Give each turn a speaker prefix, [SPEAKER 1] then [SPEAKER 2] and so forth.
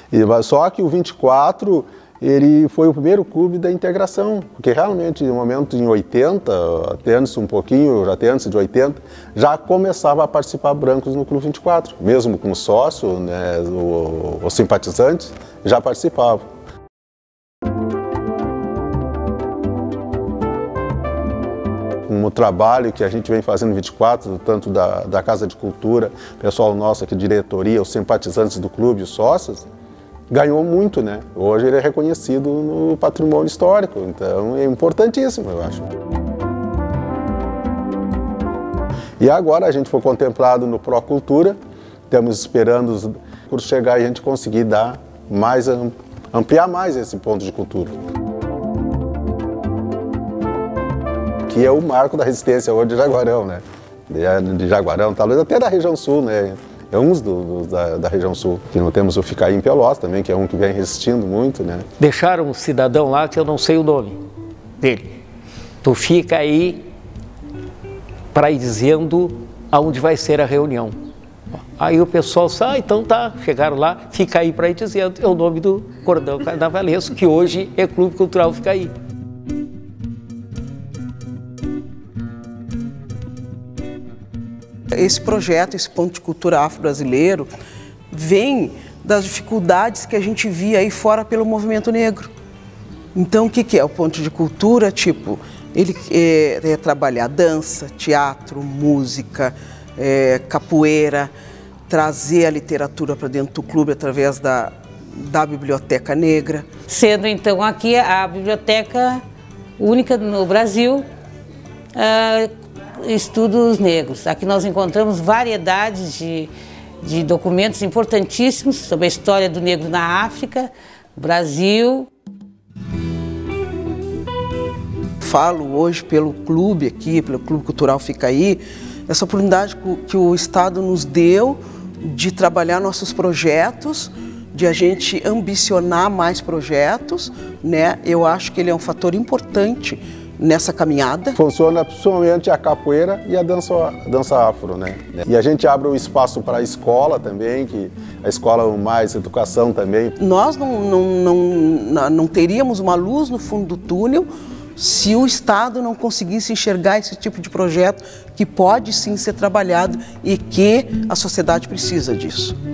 [SPEAKER 1] Só que o 24, ele foi o primeiro clube da integração, porque realmente no momento em 80, até antes um pouquinho, até antes de 80, já começava a participar brancos no Clube 24, mesmo com sócio, né, os simpatizantes já participavam. Com o trabalho que a gente vem fazendo no 24, tanto da Casa de Cultura, pessoal nosso aqui, diretoria, os simpatizantes do clube, os sócios, ganhou muito, né? Hoje ele é reconhecido no patrimônio histórico, então é importantíssimo, eu acho. E agora a gente foi contemplado no Procultura, estamos esperando por chegar e a gente conseguir dar mais, ampliar mais esse ponto de cultura. Que é o marco da resistência hoje de Jaguarão, né? De Jaguarão, talvez até da região sul, né? É um da região sul, que não temos o Ficaí em Pelotas também, que é um que vem resistindo muito, né?
[SPEAKER 2] Deixaram um cidadão lá que eu não sei o nome dele. Tu fica aí para ir dizendo aonde vai ser a reunião. Aí o pessoal sai, então tá, chegaram lá, fica aí para ir dizendo, é o nome do Cordão Carnavalesco, que hoje é Clube Cultural Ficaí.
[SPEAKER 3] Esse projeto, esse ponto de cultura afro-brasileiro, vem das dificuldades que a gente via aí fora pelo movimento negro. Então, o que é o ponto de cultura? Tipo, ele é trabalhar dança, teatro, música, capoeira, trazer a literatura para dentro do clube através da Biblioteca Negra.
[SPEAKER 4] Sendo, então, aqui a biblioteca única no Brasil, Estudos Negros. Aqui nós encontramos variedades de documentos importantíssimos sobre a história do negro na África, Brasil.
[SPEAKER 3] Falo hoje pelo clube aqui, pelo Clube Cultural Ficaí, essa oportunidade que o Estado nos deu de trabalhar nossos projetos, de a gente ambicionar mais projetos, né? Eu acho que ele é um fator importante nessa caminhada.
[SPEAKER 1] Funciona principalmente a capoeira e a dança afro, né? E a gente abre um espaço para a escola também, que a escola mais educação também.
[SPEAKER 3] Nós não teríamos uma luz no fundo do túnel se o Estado não conseguisse enxergar esse tipo de projeto que pode sim ser trabalhado e que a sociedade precisa disso.